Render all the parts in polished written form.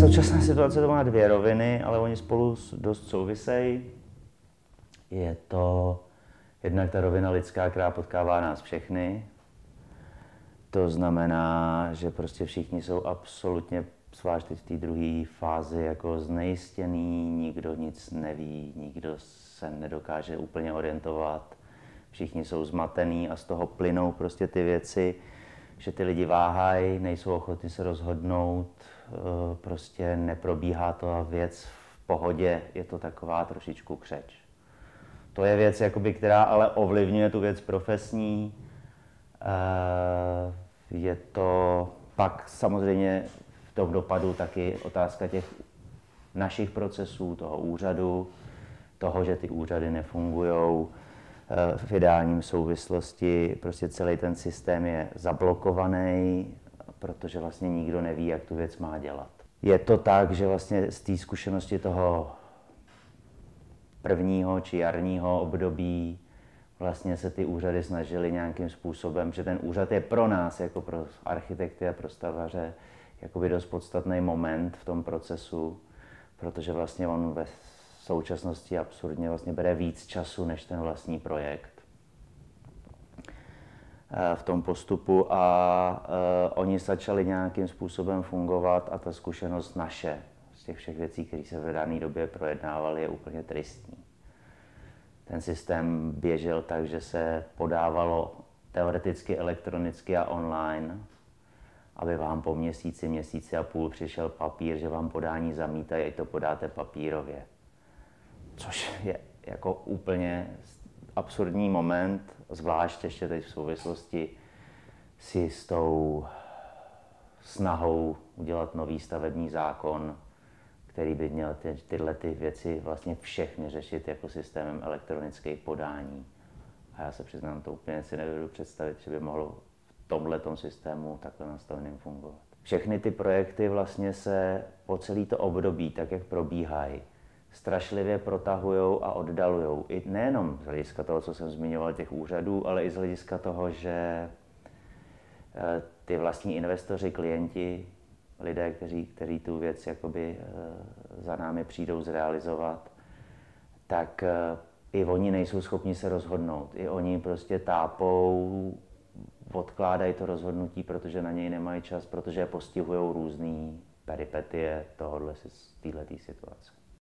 současná situace to má dvě roviny, ale oni spolu dost souvisejí. Je to jednak ta rovina lidská, která potkává nás všechny. To znamená, že prostě všichni jsou absolutně, zvlášť v té druhé fázi, jako znejistěný, nikdo nic neví, nikdo se nedokáže úplně orientovat. Všichni jsou zmatený a z toho plynou prostě ty věci, že ty lidi váhají, nejsou ochotni se rozhodnout, prostě neprobíhá to věc v pohodě, je to taková trošičku křeč. To je věc, jakoby, která ale ovlivňuje tu věc profesní. Je to pak samozřejmě v tom dopadu taky otázka těch našich procesů, toho úřadu, toho, že ty úřady nefungujou v ideálním souvislosti. Prostě celý ten systém je zablokovaný, protože vlastně nikdo neví, jak tu věc má dělat. Je to tak, že vlastně z té zkušenosti toho prvního či jarního období vlastně se ty úřady snažily nějakým způsobem, že ten úřad je pro nás, jako pro architekty a pro stavaře, jakoby dost podstatný moment v tom procesu, protože vlastně on ve současnosti absurdně vlastně bere víc času než ten vlastní projekt v tom postupu a oni začali nějakým způsobem fungovat a ta zkušenost naše z těch všech věcí, které se v dané době projednávaly, je úplně tristní. Ten systém běžel tak, že se podávalo teoreticky elektronicky a online, aby vám po měsíci a půl přišel papír, že vám podání zamítají, ať to podáte papírově. Což je jako úplně absurdní moment, zvlášť ještě teď v souvislosti s tou snahou udělat nový stavební zákon, který by měl tyhle ty věci vlastně všechny řešit jako systémem elektronických podání. A já se přiznám, to úplně si nedovedu představit, že by mohlo v tomhletom systému takhle nastaveným fungovat. Všechny ty projekty vlastně se po celé to období, tak jak probíhají, strašlivě protahujou a oddalujou. I nejenom z hlediska toho, co jsem zmiňoval, těch úřadů, ale i z hlediska toho, že ty vlastní investoři, klienti, lidé, kteří tu věc jakoby za námi přijdou zrealizovat, tak i oni nejsou schopni se rozhodnout. I oni prostě tápou, odkládají to rozhodnutí, protože na něj nemají čas, protože je postihují různé peripetie téhleté situace.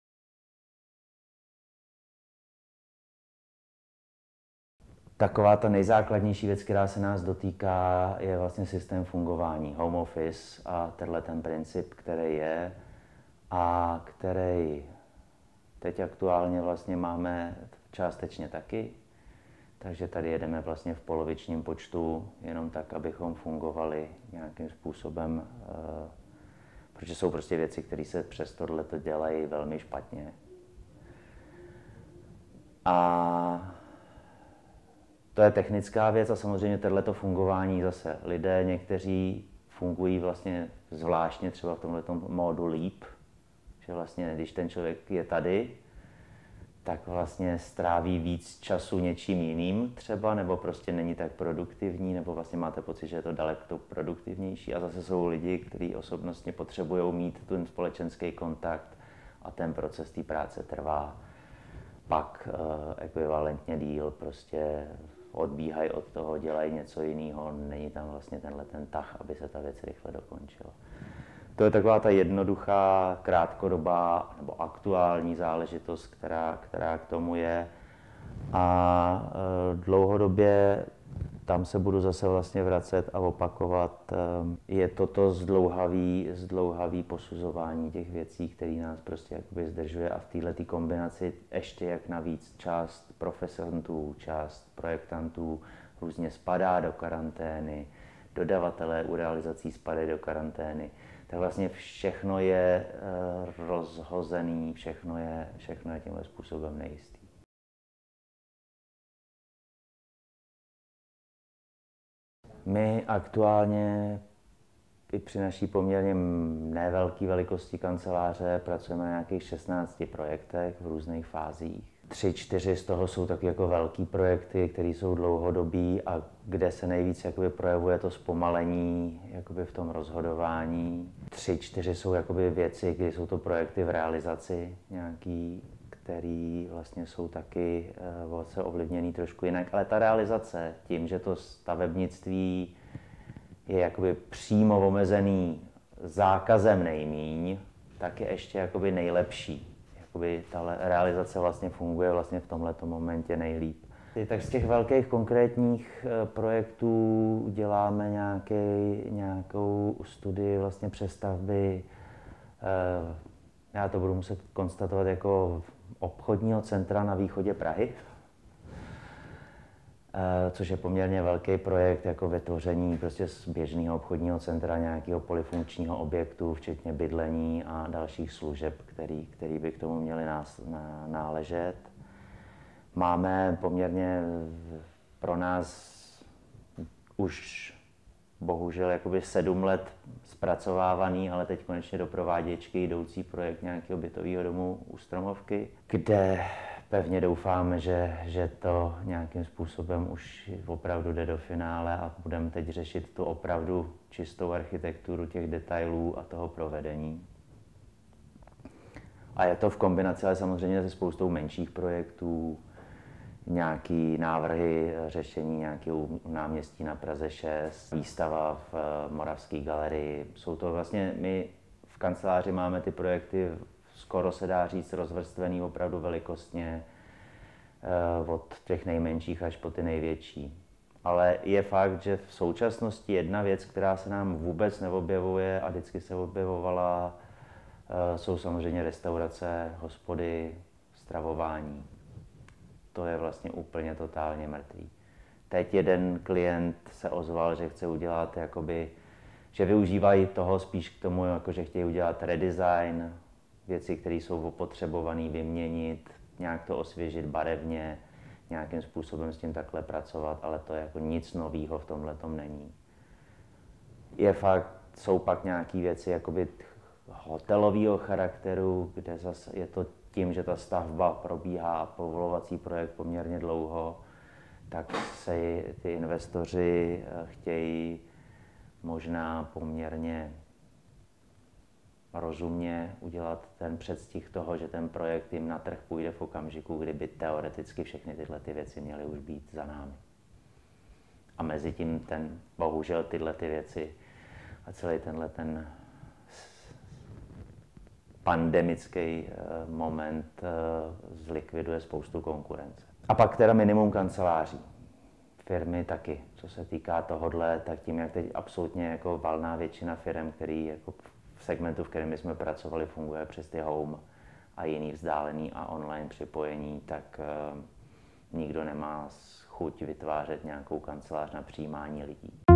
Taková ta nejzákladnější věc, která se nás dotýká, je vlastně systém fungování, home office a tenhle ten princip, který je a který teď aktuálně vlastně máme částečně taky. Takže tady jedeme vlastně v polovičním počtu, jenom tak, abychom fungovali nějakým způsobem, protože jsou prostě věci, které se přes tohleto dělají velmi špatně. A to je technická věc a samozřejmě tohleto fungování zase. Lidé někteří fungují vlastně zvláštně třeba v tomhletom módu líp, že vlastně když ten člověk je tady, tak vlastně stráví víc času něčím jiným třeba, nebo prostě není tak produktivní, nebo vlastně máte pocit, že je to daleko produktivnější. A zase jsou lidi, kteří osobnostně potřebují mít ten společenský kontakt a ten proces té práce trvá pak ekvivalentně díl, prostě odbíhají od toho, dělají něco jiného, není tam vlastně tenhle ten tah, aby se ta věc rychle dokončila. To je taková ta jednoduchá, krátkodobá nebo aktuální záležitost, která k tomu je. A dlouhodobě tam se budu zase vlastně vracet a opakovat. Je toto zdlouhavý posuzování těch věcí, které nás prostě jakoby zdržuje a v této kombinaci ještě jak navíc část profesantů, část projektantů různě spadá do karantény, dodavatelé u realizací spadají do karantény. Tak vlastně všechno je rozhozený, všechno je tímhle způsobem nejistý. My aktuálně i při naší poměrně nevelké velikosti kanceláře pracujeme na nějakých 16 projektech v různých fázích. 3-4 z toho jsou taky jako velký projekty, které jsou dlouhodobý a kde se nejvíc jakoby projevuje to zpomalení jakoby v tom rozhodování. 3, 4 jsou jakoby věci, kdy jsou to projekty v realizaci nějaký, který vlastně jsou taky se ovlivněný trošku jinak, ale ta realizace tím, že to stavebnictví je jakoby přímo omezený zákazem nejmíň, tak je ještě jakoby nejlepší. Jakoby ta realizace vlastně funguje vlastně v tomhleto momentě nejlíp. Tak z těch velkých konkrétních projektů děláme nějakou studii vlastně přestavby, já to budu muset konstatovat jako obchodního centra na východě Prahy, což je poměrně velký projekt jako vytvoření prostě z běžného obchodního centra nějakého polyfunkčního objektu, včetně bydlení a dalších služeb, který by k tomu měly náležet. Máme poměrně pro nás už bohužel jakoby 7 let zpracovávaný, ale teď konečně do prováděčky jdoucí projekt nějakého bytového domu u Stromovky, kde pevně doufáme, že to nějakým způsobem už opravdu jde do finále a budeme teď řešit tu opravdu čistou architekturu těch detailů a toho provedení. A je to v kombinaci ale samozřejmě se spoustou menších projektů, nějaký návrhy řešení nějakého náměstí na Praze 6, výstava v Moravské galerii. Jsou to vlastně, my v kanceláři máme ty projekty skoro se dá říct rozvrstvený opravdu velikostně od těch nejmenších až po ty největší. Ale je fakt, že v současnosti jedna věc, která se nám vůbec neobjevuje a vždycky se objevovala, jsou samozřejmě restaurace, hospody, stravování. To je vlastně úplně totálně mrtvý. Teď jeden klient se ozval, že chce udělat jakoby, že využívají toho spíš k tomu, jako že chtějí udělat redesign, věci, které jsou opotřebované vyměnit, nějak to osvěžit barevně, nějakým způsobem s tím takhle pracovat, ale to je jako nic nového v tomhletom není. Je fakt, jsou pak nějaké věci jakoby hotelového charakteru, kde zase je to tím, že ta stavba probíhá povolovací projekt poměrně dlouho, tak se ty investoři chtějí možná poměrně rozumně udělat ten předstih toho, že ten projekt jim na trh půjde v okamžiku, kdyby teoreticky všechny tyhle ty věci měly už být za námi. A mezi tím bohužel tyhle ty věci a celý ten pandemický moment zlikviduje spoustu konkurence. A pak teda minimum kanceláří. Firmy taky, co se týká tohodle, tak tím, jak teď absolutně jako valná většina firm, který jako v segmentu, v kterém jsme pracovali, funguje přes ty home a jiný vzdálený a online připojení, tak nikdo nemá chuť vytvářet nějakou kancelář na přijímání lidí.